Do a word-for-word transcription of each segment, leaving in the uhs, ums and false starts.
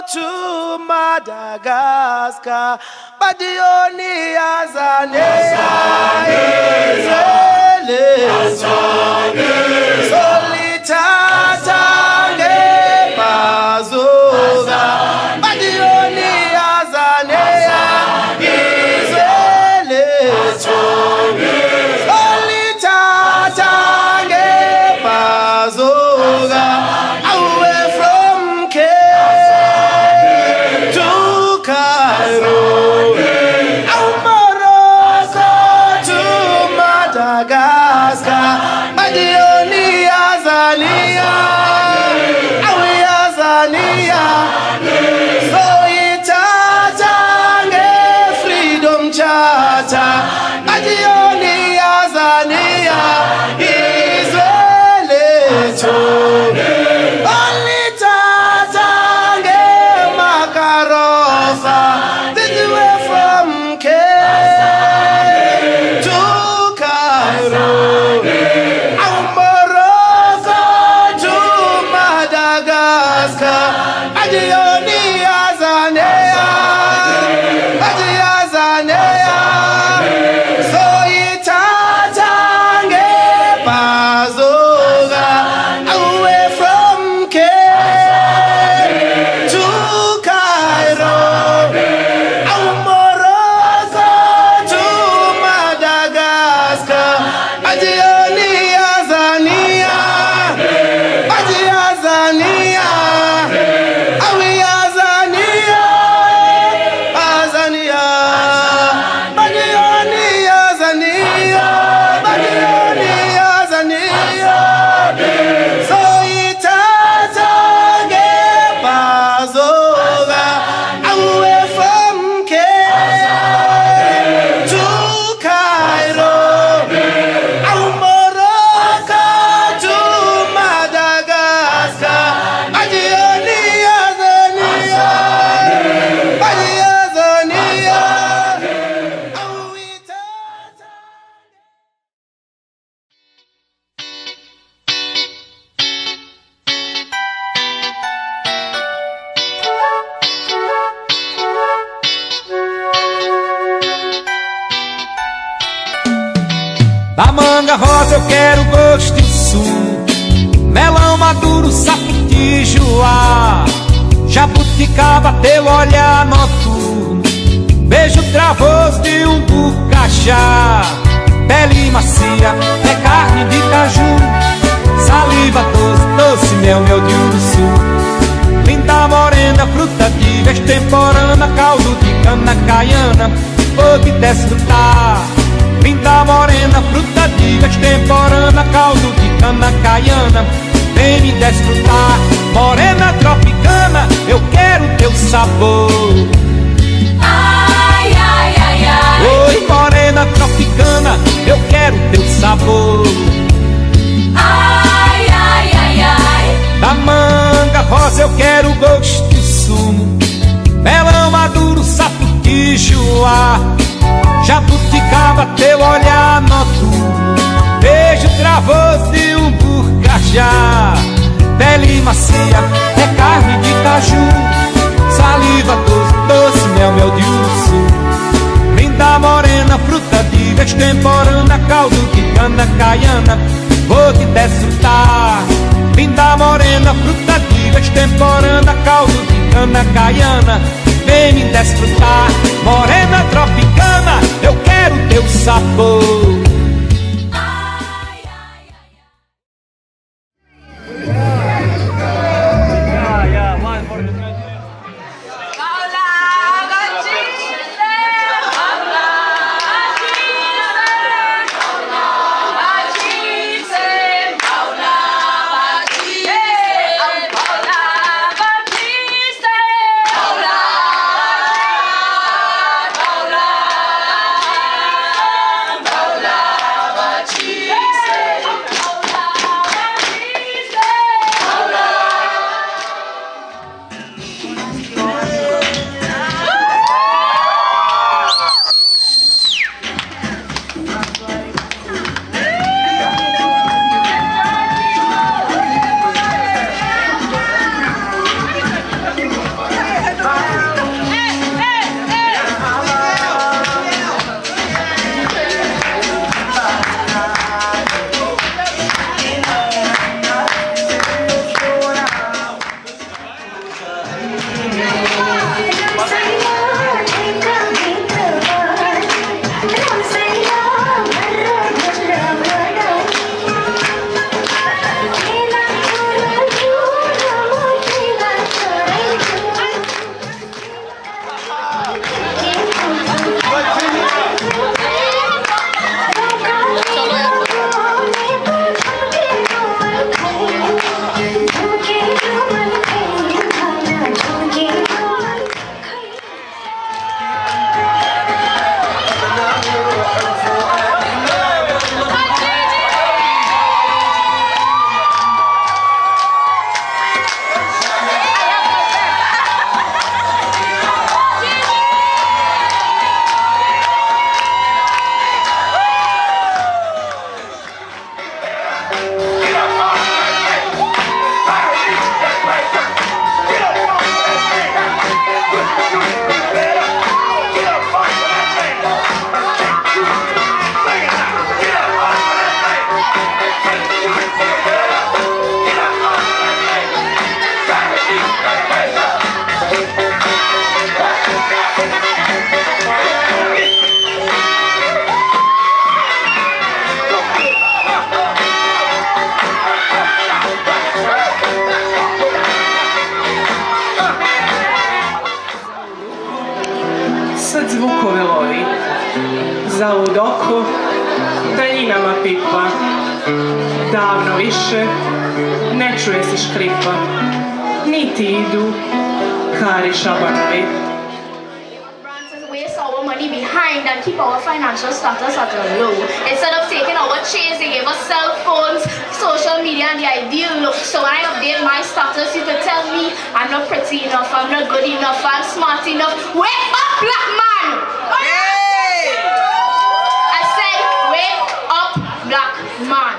to Madagascar, but the only Azane, Azane, Solitatange Bazoga, but the only Azane, Solitatange Bazoga. Madagascar, but the only Azania, we Azania, so it's a freedom charter, but the only Azania is related. Only Tatange Makarofa, this way from Cape to Morocco to Madagascar, Adioni Azanea, Adi Azanea, so itatange Bazoga, away from Cape to Cairo, Morocco to Madagascar. Adioni Azania, Adi Azania, Awi Azania, Azania, Adioni Azania, Adioni Azania, so itatange Bazoga, away from Cape to Cairo. Morocco to Madagascar, Adioni Azania, Adi Azania, Da manga rosa eu quero gosto e sumo, melão maduro, sapiti, joá, jabuticaba, teu olhar noturno, beijo travoso de um bucajá, pele macia, é carne de caju, saliva doce, doce mel, mel de urso, linda morena, fruta de vez temporana, caldo de cana caiana, vou te desfrutar. Linda morena, fruta de vez temporana, caldo de cana caiana, vem me desfrutar. Morena tropicana, eu quero teu sabor. Ai, ai, ai, ai. Oi, morena tropicana, eu quero teu sabor. Ai, ai, ai, ai. Da manga rosa eu quero gosto e sumo, melão maduro, sapiti, joá, jabuticaba, teu olhar noturno, beijo travoso de um burcajá, pele macia, é carne de caju, saliva doce, doce mel, mel de urso, linda morena, fruta de vez temporana, caldo de cana caiana, vou te desfrutar. Linda morena, fruta de vez temporana, caldo de cana caiana, vem me desfrutar. Morena tropicana, eu quero teu sabor. Paula, Sad zvukove lovi, zalud oko, daljinama pipa, davno više ne čuje se škripa, niti idu kari šabanovi. Our money behind and keep our financial status at a low. Instead of taking our chains, they gave us cell phones, social media, and the ideal look. So when I update my status, you could tell me I'm not pretty enough, I'm not good enough, I'm smart enough. Wake up, black man! Hey! I said, wake up, black man.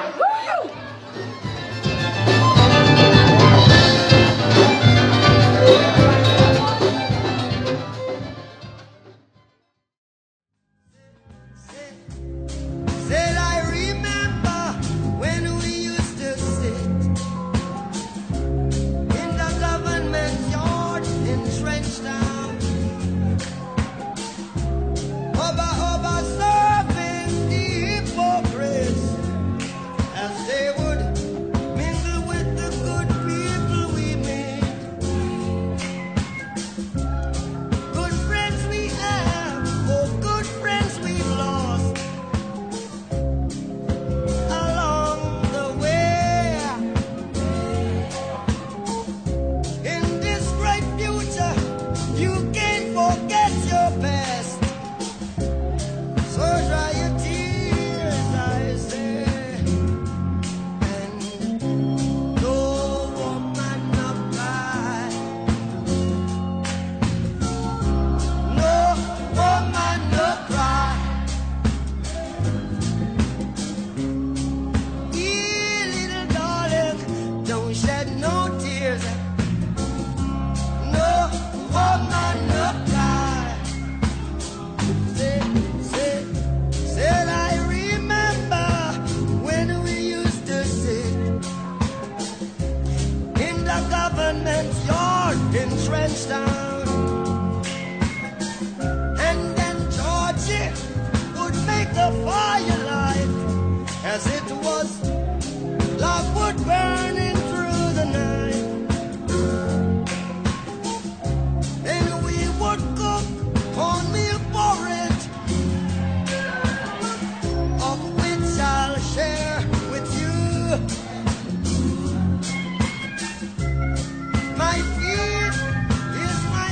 My feet is my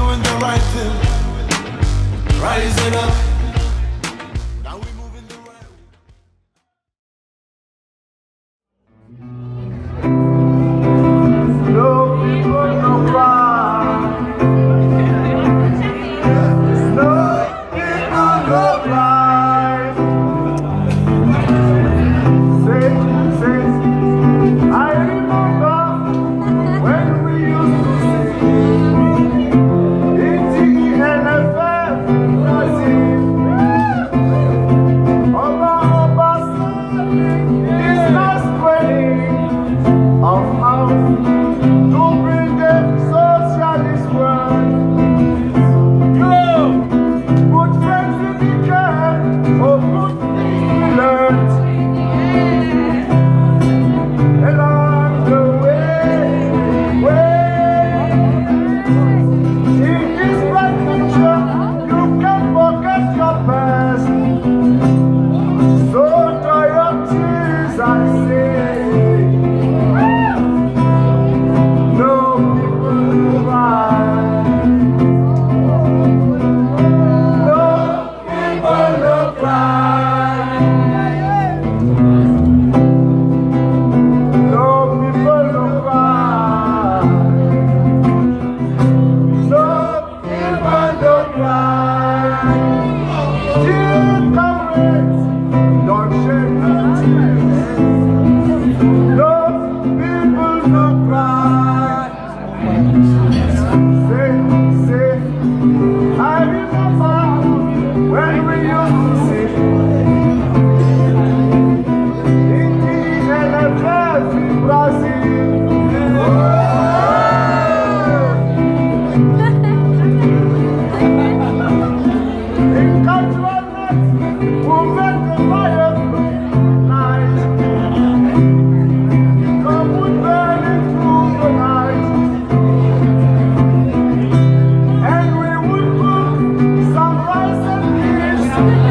doing the right thing, rising up. Now we're moving the right way. No people, no cry. No people, no cry. Say, say, I remember when we used to sing in the N F F Brazil. Oba, Oba, this last wedding of ours to bring the socialist world. Yo, good friends we became, oh good things we learned along the way, way. In this bright picture, you can forget your past. So dry your tears, I say. No people cry. No people no cry. No people no cry. No people no cry. Dear comrades, don't shed no tears. No people no cry. Say, say, I remember when we used to sing in the N F F in Brazil. In cultural nights, we make the fire night. Come would burning through the night. And we would cook some rice and peas,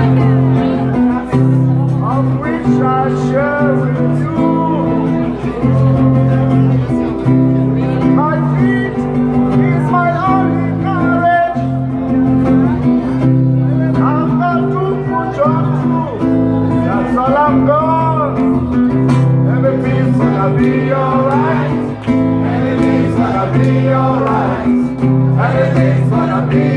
of which I share with you. My feet is my only courage. I've got to push on through. That's all I'm gone. Everything's gonna be alright. Everything's gonna be alright. Everything's gonna be